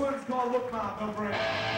one's called Look Ma, no break.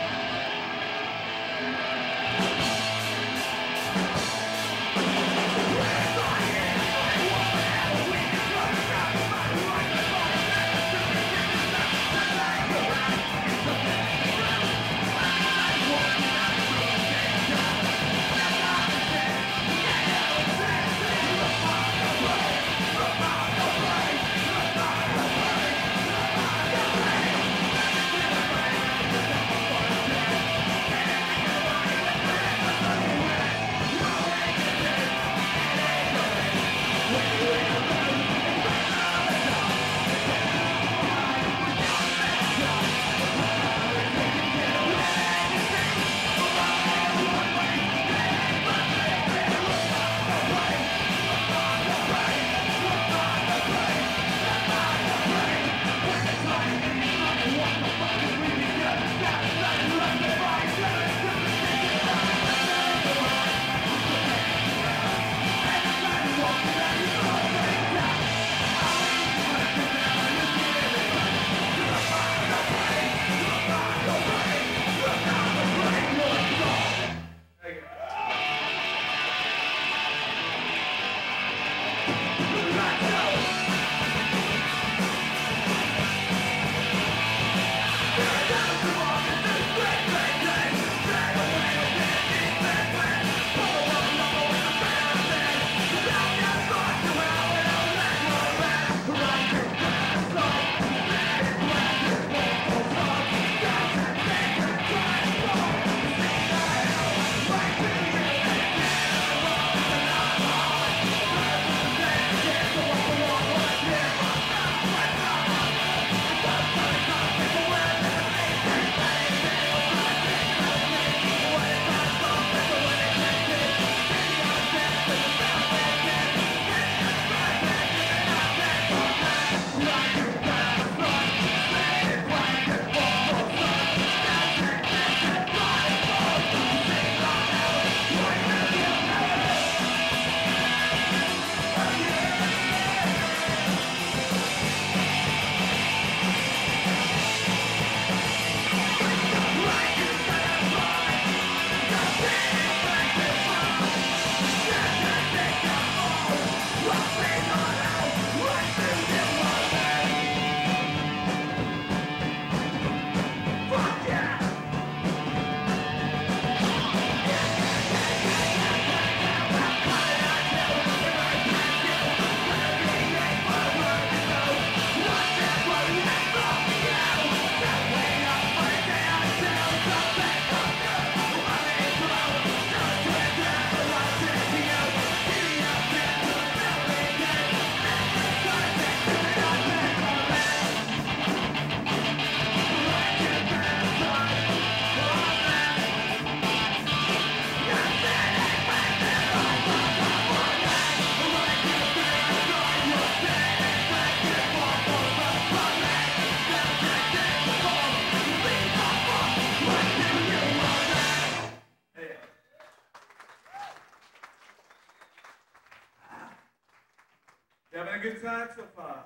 Good time so far.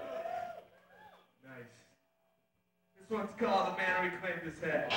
Nice. This one's called The Man Reclaimed His Head.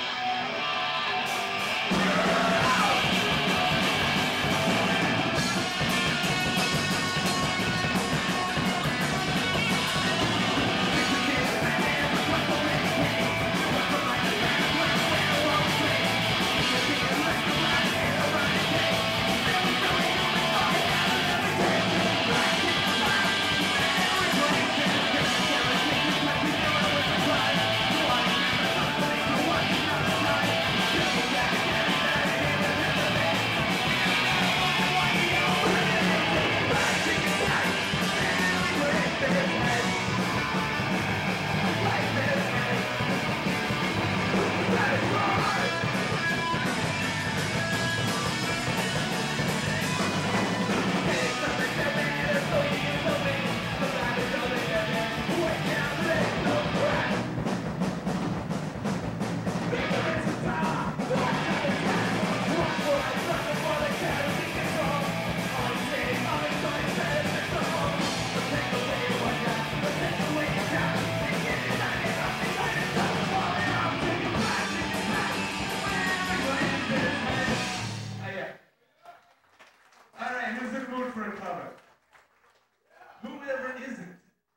cover. Whoever isn't.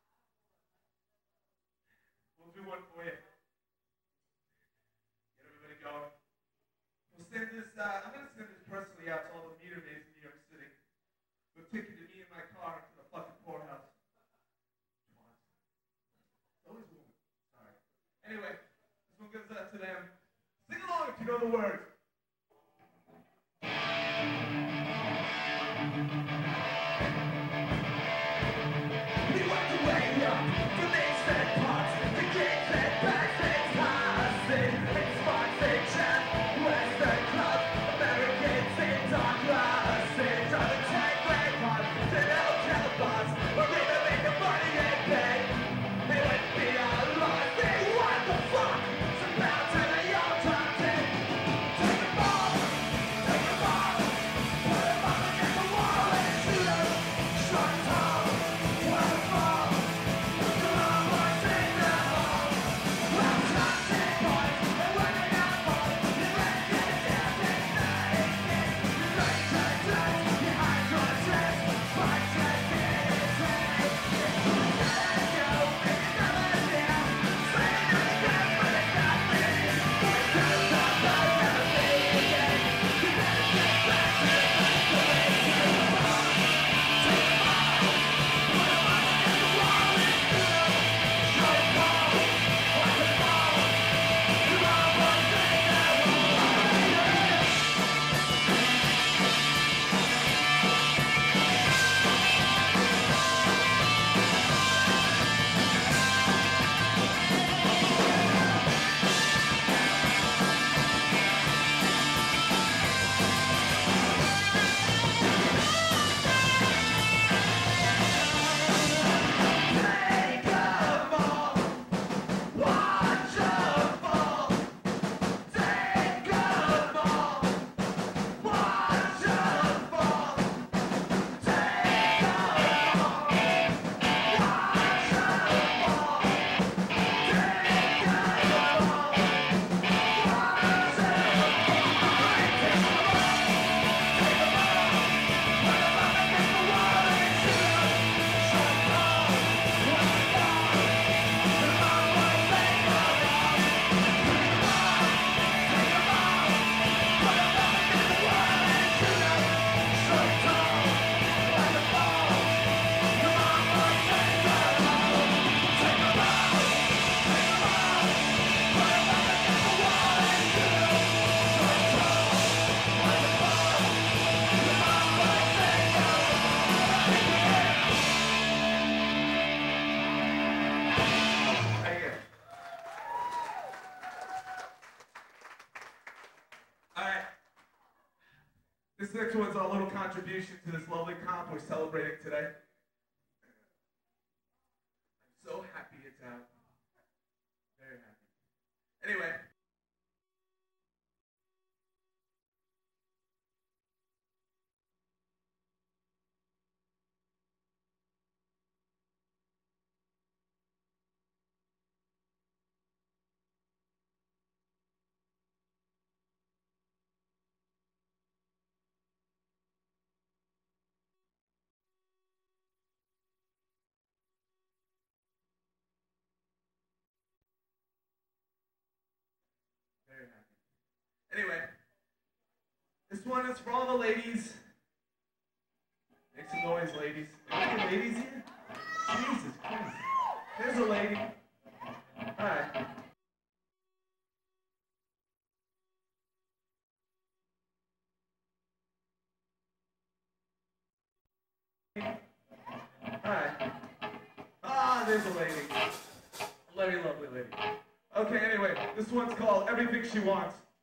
We'll do one for you. Get everybody going. We'll send this, I'm going to send this personally out to all the meter maids in New York City. Who ticketed me in my car to the fucking poorhouse. It's always woman. Sorry. Anyway, this one goes out to them. Sing along if you know the words. We went the way up, the mix and parts, the kicks and bags and ties, and spots and chat, Western clubs, Americans in dark glasses, driving tank red cars, to hotel bars, we're gonna make the money and pay. They went be our lives, they what the fuck? Some pounds and a young top 10. Take them all, put them up against the wall and shoot them. Short tall, waterfall, put them on boys in the hall. Well, top 10 boys, they're working out for you ready to get down this night. You ready to dance, you hide your dress, fight to get it right. Let it go, make it never down. Say not again, but it got me. It's not stop, but never be again. You better get back to the place the way you came from. Take them all, put them up against the wall and shoot them. Short call, waterfall, you're all boys in the hall. Take 'em all, watch 'em fall. Take 'em all, watch 'em fall. Take 'em all, watch 'em fall. Take 'em all, watch 'em fall. Take 'em all, put 'em up against the wall and shoot 'em. Short call, waterfall, put 'em on boys in the hall. Take 'em all, put 'em up against the wall and shoot 'em. Short call, waterfall, put 'em on boys in the hall. Take 'em all, put 'em up against the wall and shoot 'em. Short call, waterfall, put 'em on boys in the hall. Thank you. All right. This next one's a little contribution to this lovely comp we're celebrating today. I'm so happy it's out. Very happy. Anyway. Very happy. Anyway, this one is for all the ladies. Make some noise, ladies. Any ladies here? Jesus Christ. There's a lady. Alright. Alright. Ah, there's a lady. Very lovely lady. Okay, anyway, this one's called Everything She Wants.